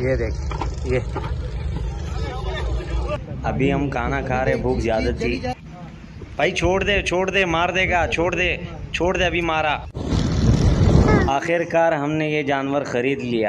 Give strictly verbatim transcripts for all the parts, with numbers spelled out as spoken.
ये देख, ये अभी हम खाना खा रहे, भूख ज्यादा थी। भाई छोड़ दे छोड़ दे, मार देगा, छोड़ दे छोड़ दे, अभी मारा। आखिरकार हमने ये जानवर खरीद लिया।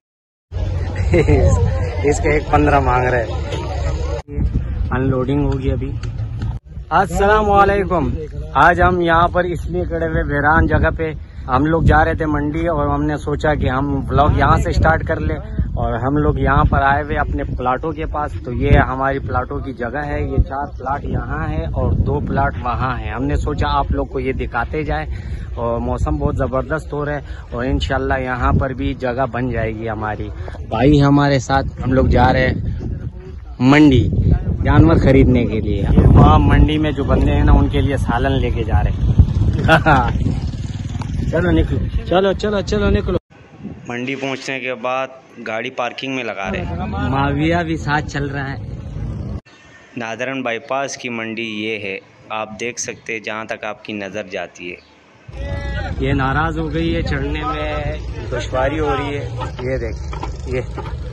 इसके एक पंद्रह मांग रहे। अनलोडिंग होगी अभी। अस्सलाम वालेकुम। आज हम यहाँ पर इसलिए खड़े हुए वीरान जगह पे, हम लोग जा रहे थे मंडी और हमने सोचा कि हम व्लॉग यहाँ से स्टार्ट कर ले। और हम लोग यहाँ पर आए हुए अपने प्लाटों के पास। तो ये हमारी प्लाटों की जगह है। ये चार प्लाट यहाँ है और दो प्लाट वहाँ है। हमने सोचा आप लोग को ये दिखाते जाए। और मौसम बहुत ज़बरदस्त हो रहा है और इंशाल्लाह यहाँ पर भी जगह बन जाएगी हमारी। भाई हमारे साथ, हम लोग जा रहे हैं मंडी जानवर खरीदने के लिए। वहाँ मंडी में जो बंदे हैं ना, उनके लिए सालन लेके जा रहे हैं। चलो निकलो, चलो चलो चलो निकलो। मंडी पहुंचने के बाद गाड़ी पार्किंग में लगा रहे। माविया भी साथ चल रहा है। नादरन बाईपास की मंडी ये है, आप देख सकते हैं जहाँ तक आपकी नज़र जाती है। ये नाराज हो गई है, चढ़ने में दुश्वारी हो रही है। ये देख, ये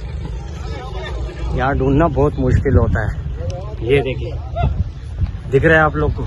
यहाँ ढूंढना बहुत मुश्किल होता है। ये देखिए, दिख रहा है आप लोग को।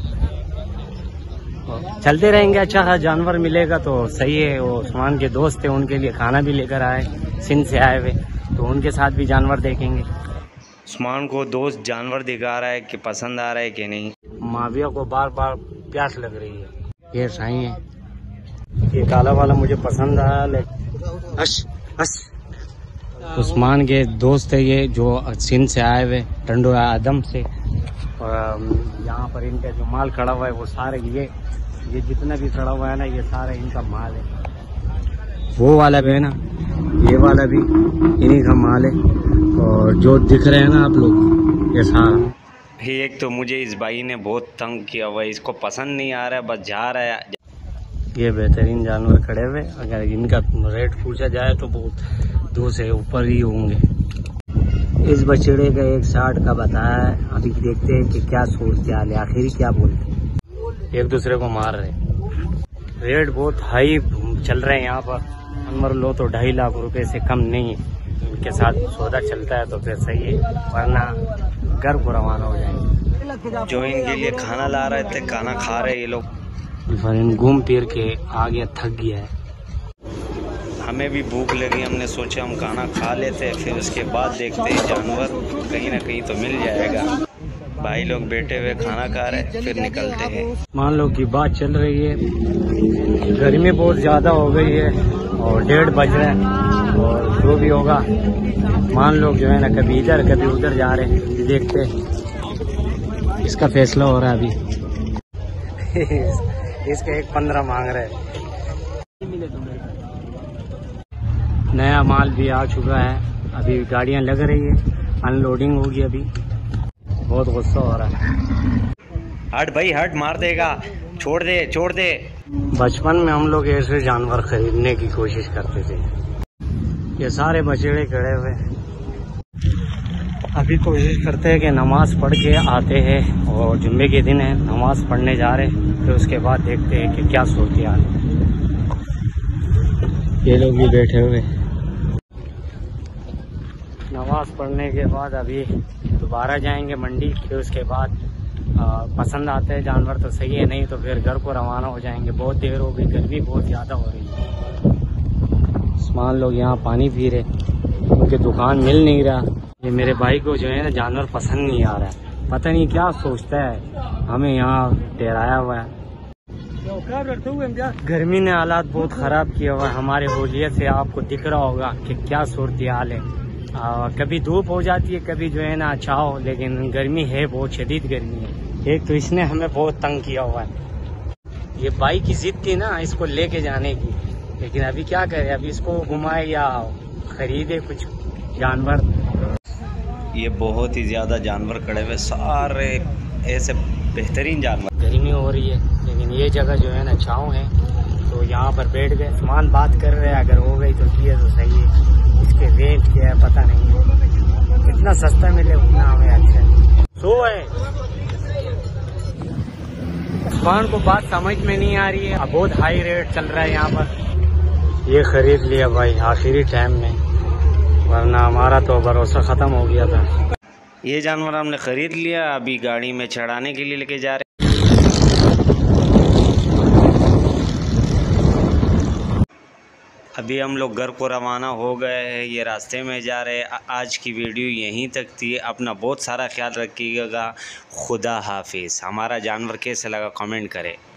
चलते रहेंगे, अच्छा खासा जानवर मिलेगा तो सही है। वो उस्मान के दोस्त थे, उनके लिए खाना भी लेकर आए, सिंध से आए हुए, तो उनके साथ भी जानवर देखेंगे। उस्मान को दोस्त जानवर दिखा रहा है कि पसंद आ रहा है कि नहीं। माविया को बार बार प्यास लग रही है। ये सही है, ये काला वाला मुझे पसंद आया। लेकिन हश हश उस्मान के दोस्त है ये, जो सिंध से आए हुए, टंडो आदम से। और यहाँ पर इनका जो माल खड़ा हुआ है वो सारे, ये ये जितना भी खड़ा हुआ है ना, ये सारा इनका माल है। वो वाला भी है ना, ये वाला भी इन्हीं का माल है। और जो दिख रहे हैं ना आप लोग, ये सारा। एक तो मुझे इस भाई ने बहुत तंग किया हुआ है, इसको पसंद नहीं आ रहा है, बस जा रहा है। ये बेहतरीन जानवर खड़े हुए, अगर इनका रेट पूछा जाए तो बहुत दो से ऊपर ही होंगे। इस बछड़े का एक साठ का बताया है। अभी देखते हैं कि क्या सोचते हैं, आखिरी क्या बोलते हैं। एक दूसरे को मार रहे, रेट बहुत हाई चल रहे हैं यहाँ पर। जानवर लो तो ढाई लाख रुपए से कम नहीं है। इनके साथ सौदा चलता है तो फिर सही है, वरना घर को रवाना हो जाएंगे। जो इनके लिए खाना ला रहे थे, खाना खा रहे ये लोग। घूम फिर के आ गया, थक गया है। हमें भी भूख लगी, हमने सोचा हम खाना खा लेते, फिर उसके बाद देखते हैं जानवर कहीं ना कहीं तो मिल जाएगा। भाई लोग बैठे हुए खाना खा रहे, फिर निकलते हैं। मान लो कि बात चल रही है, गर्मी बहुत ज़्यादा हो गई है और डेढ़ बज रहा है। और जो भी होगा, मान लो जो है ना, कभी इधर कभी उधर जा रहे हैं, देखते हैं। इसका फैसला हो रहा है अभी। इसके एक पंद्रह मांग रहे। नया माल भी आ चुका है, अभी गाड़ियां लग रही है, अनलोडिंग होगी अभी। बहुत गुस्सा हो रहा है। हट भाई हट, मार देगा, छोड़ दे छोड़ दे। बचपन में हम लोग ऐसे जानवर खरीदने की कोशिश करते थे। ये सारे बछड़े खड़े हुए, अभी कोशिश करते हैं कि नमाज पढ़ के आते हैं। और जुम्मे के दिन है, नमाज पढ़ने जा रहे हैं, फिर उसके बाद देखते हैं कि क्या सोचते हैं। ये लोग भी बैठे हुए, नमाज पढ़ने के बाद अभी दोबारा जाएंगे मंडी। फिर उसके बाद आ, पसंद आते हैं जानवर तो सही है, नहीं तो फिर घर को रवाना हो जाएंगे। बहुत देर हो गई, गर्मी बहुत ज़्यादा हो रही है। उस्मान लोग यहाँ पानी पी रहे, उनकी दुकान मिल नहीं रहा। ये मेरे भाई को जो है ना, जानवर पसंद नहीं आ रहा है, पता नहीं क्या सोचता है। हमें यहाँ डराया हुआ है। गर्मी ने हालात बहुत ख़राब किया हुआ है हमारे होलिये से। आपको दिख रहा होगा कि क्या सूरत हाल है। आ, कभी धूप हो जाती है, कभी जो है ना छाव, लेकिन गर्मी है, बहुत शदीद गर्मी है। एक तो इसने हमें बहुत तंग किया हुआ है। ये बाइक की जिद थी ना इसको लेके जाने की, लेकिन अभी क्या करें, अभी इसको घुमाए या खरीदे कुछ जानवर। ये बहुत ही ज़्यादा जानवर खड़े हुए, सारे ऐसे बेहतरीन जानवर। गर्मी हो रही है, लेकिन ये जगह जो है ना छाँव है, तो यहाँ पर बैठ गए। सामान बात कर रहे हैं, अगर हो गई तो ठीक है, तो सही है। इसके रेट क्या है पता नहीं, कितना सस्ता मिले उतना हमें अच्छा। सो है, उस्मान को बात समझ में नहीं आ रही है। अब बहुत हाई रेट चल रहा है यहाँ पर। ये खरीद लिया भाई आखिरी टाइम में, वरना वरना हमारा तो भरोसा ख़त्म हो गया था। ये जानवर हमने ख़रीद लिया, अभी गाड़ी में चढ़ाने के लिए लेके जा रहे हैं। अभी हम लोग घर को रवाना हो गए हैं, ये रास्ते में जा रहे हैं। आज की वीडियो यहीं तक थी। अपना बहुत सारा ख्याल रखिएगा। खुदा हाफिज़। हमारा जानवर कैसे लगा कमेंट करें।